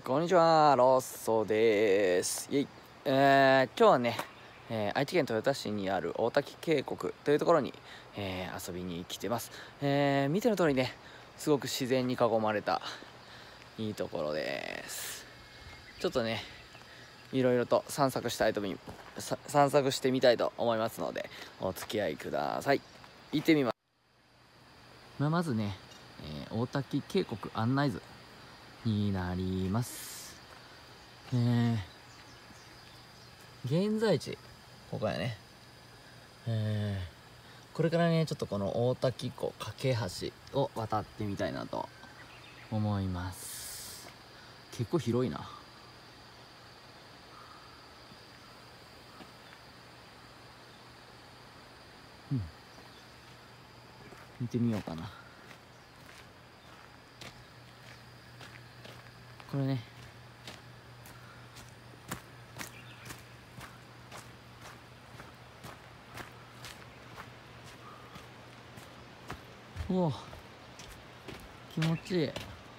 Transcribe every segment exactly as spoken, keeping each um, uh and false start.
こんにちは、ロッソです。イェイ、えー、今日はね、えー、愛知県豊田市にある大滝渓谷というところに、えー、遊びに来てます。えー、見ての通りね、すごく自然に囲まれたいいところです。ちょっとね、いろいろと散策したいと散策してみたいと思いますので、お付き合いください。行ってみます。まあ、まずね、えー、大滝渓谷案内図になります。えー、現在地ここやね。えー、これからねちょっとこの大滝湖架橋を渡ってみたいなと思います。結構広いな。うん、見てみようかな。これね、おお気持ちいい。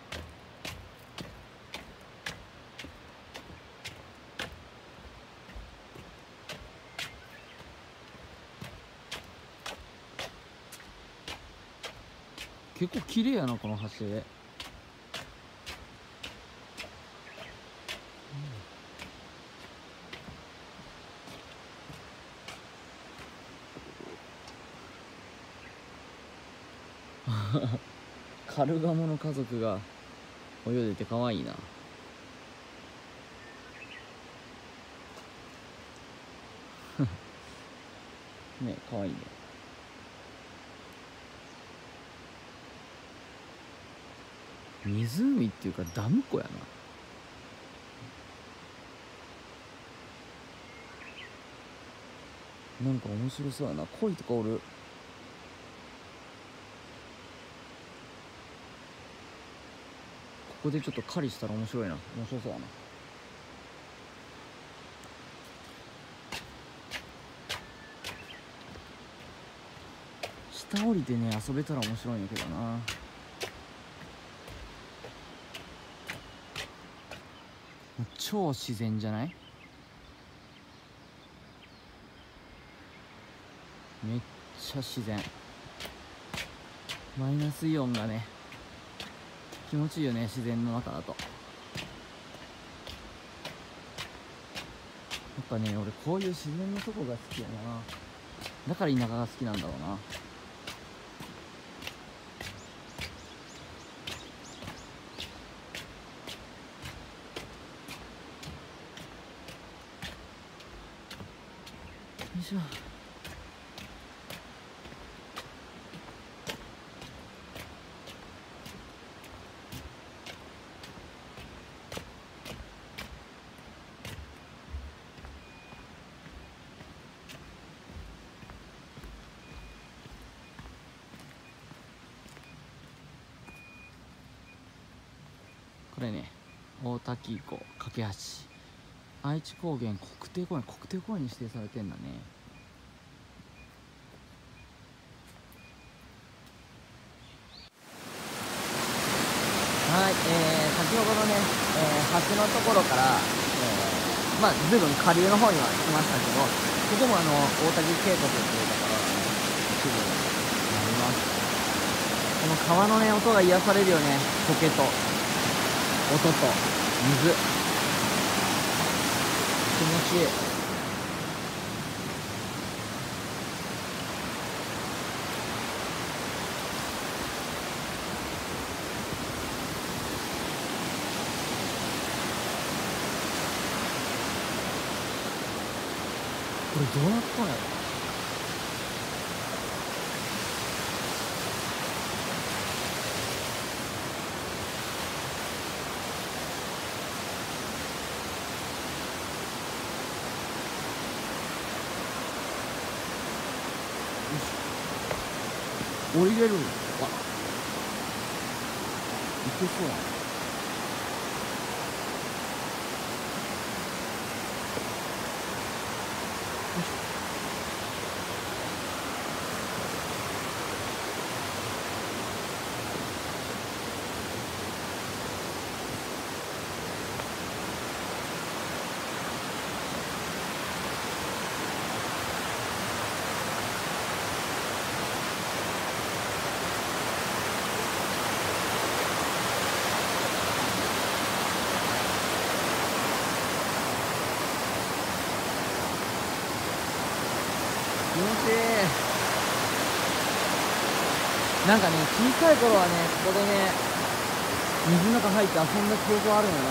結構綺麗やなこの橋。うんカルガモの家族が泳いでて可愛いな。ね、可愛いね。湖っていうかダム湖やな。なんか面白そうやな。鯉とかおる。ここでちょっと狩りしたら面白いな。面白そうやな。下降りてね遊べたら面白いんやけどな。超自然じゃない？めっちゃ自然。マイナスイオンがね気持ちいいよね、自然の中だと。やっぱね俺こういう自然のとこが好きやな。だから田舎が好きなんだろうな。よいしょ。これね大滝湖架橋愛知高原国定公園国定公園に指定されてんだね。はい、えー、先ほどのね、えー、橋のところから、えー、まあ随分下流の方には来ましたけど、ここもあの大滝渓谷っていうところがね一部になります。この川のね音が癒されるよね。苔と音と水、気持ちいい。これどうなったのやろ。降りれるんだ。あ、いけそうやな。 気持ちいい。なんかね、小さい頃はね、ここでね、水の中入って遊んだ記憶はあるよな。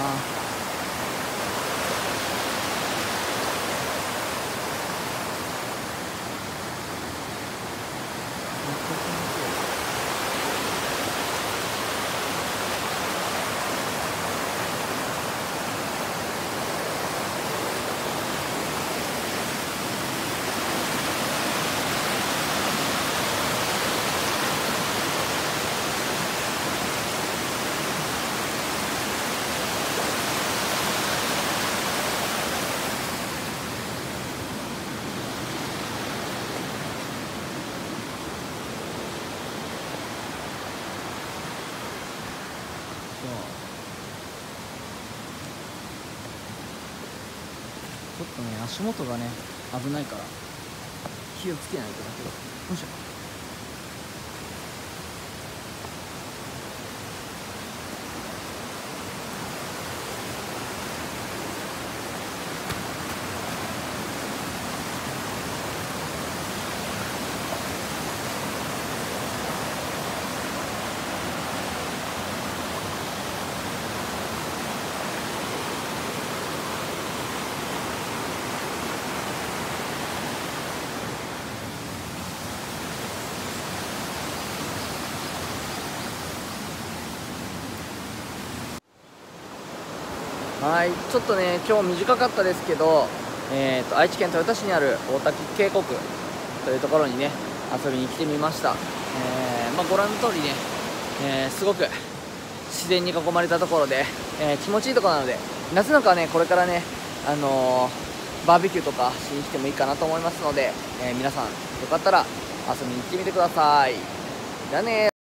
ちょっとね、足元がね、危ないから気をつけないとだけど。よいしょ。はい、ちょっとね、今日短かったですけど、えーと、愛知県豊田市にある大滝渓谷というところにね、遊びに来てみました。えーまあ、ご覧の通りね、えーすごく自然に囲まれたところで、えー気持ちいいところなので、夏なんかはね、これからね、あのーバーベキューとかしに来てもいいかなと思いますので、えー皆さんよかったら遊びに来てみてください。じゃあねー。